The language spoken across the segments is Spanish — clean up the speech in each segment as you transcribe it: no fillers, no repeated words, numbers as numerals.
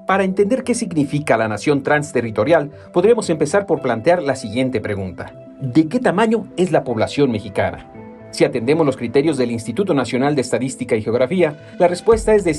Para entender qué significa la nación transterritorial, podríamos empezar por plantear la siguiente pregunta. ¿De qué tamaño es la población mexicana? Si atendemos los criterios del Instituto Nacional de Estadística y Geografía, la respuesta es de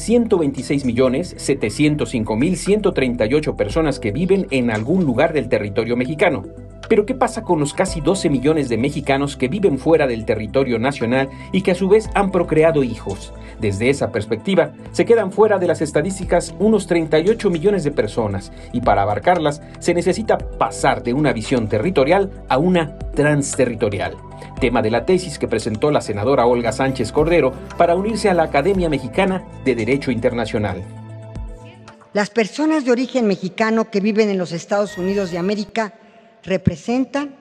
126.705.138 personas que viven en algún lugar del territorio mexicano. Pero ¿qué pasa con los casi 12 millones de mexicanos que viven fuera del territorio nacional y que a su vez han procreado hijos? Desde esa perspectiva, se quedan fuera de las estadísticas unos 38 millones de personas, y para abarcarlas se necesita pasar de una visión territorial a una transterritorial. Tema de la tesis que presentó la senadora Olga Sánchez Cordero para unirse a la Academia Mexicana de Derecho Internacional. Las personas de origen mexicano que viven en los Estados Unidos de América representan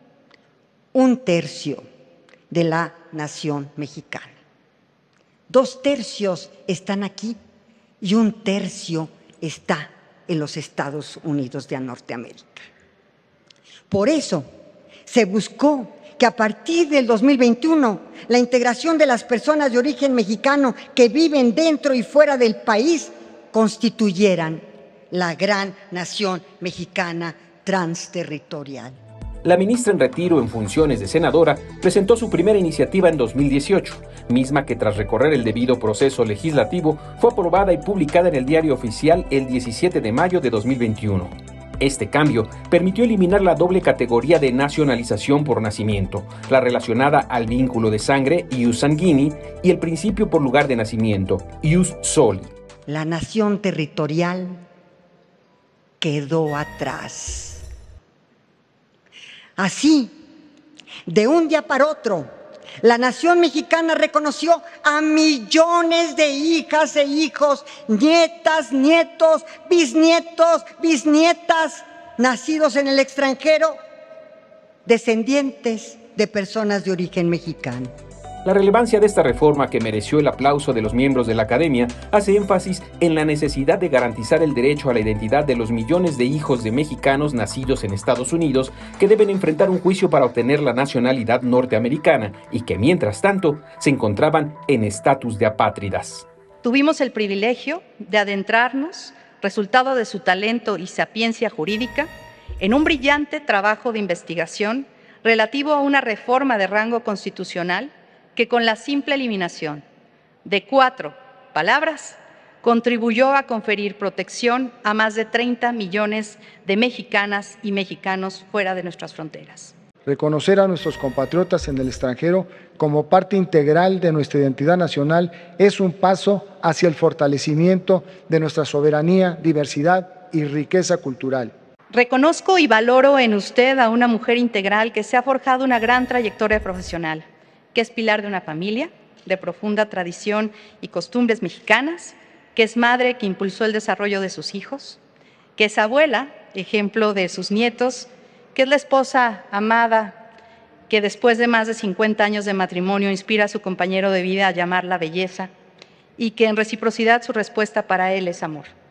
1/3 de la nación mexicana. 2/3 están aquí y 1/3 está en los Estados Unidos de Norteamérica. Por eso se buscó que a partir del 2021 la integración de las personas de origen mexicano que viven dentro y fuera del país constituyeran la gran nación mexicana transterritorial. La ministra en retiro en funciones de senadora presentó su primera iniciativa en 2018, misma que tras recorrer el debido proceso legislativo fue aprobada y publicada en el Diario Oficial el 17 de mayo de 2021. Este cambio permitió eliminar la doble categoría de nacionalización por nacimiento, la relacionada al vínculo de sangre, ius sanguini, y el principio por lugar de nacimiento, ius soli. La nación territorial quedó atrás. Así, de un día para otro, la nación mexicana reconoció a millones de hijas e hijos, nietas, nietos, bisnietos, bisnietas, nacidos en el extranjero, descendientes de personas de origen mexicano. La relevancia de esta reforma, que mereció el aplauso de los miembros de la Academia, hace énfasis en la necesidad de garantizar el derecho a la identidad de los millones de hijos de mexicanos nacidos en Estados Unidos que deben enfrentar un juicio para obtener la nacionalidad norteamericana y que, mientras tanto, se encontraban en estatus de apátridas. Tuvimos el privilegio de adentrarnos, resultado de su talento y sapiencia jurídica, en un brillante trabajo de investigación relativo a una reforma de rango constitucional que con la simple eliminación de 4 palabras contribuyó a conferir protección a más de 30 millones de mexicanas y mexicanos fuera de nuestras fronteras. Reconocer a nuestros compatriotas en el extranjero como parte integral de nuestra identidad nacional es un paso hacia el fortalecimiento de nuestra soberanía, diversidad y riqueza cultural. Reconozco y valoro en usted a una mujer integral que se ha forjado una gran trayectoria profesional, que es pilar de una familia de profunda tradición y costumbres mexicanas, que es madre que impulsó el desarrollo de sus hijos, que es abuela, ejemplo de sus nietos, que es la esposa amada, que después de más de 50 años de matrimonio inspira a su compañero de vida a llamarla belleza y que en reciprocidad su respuesta para él es amor.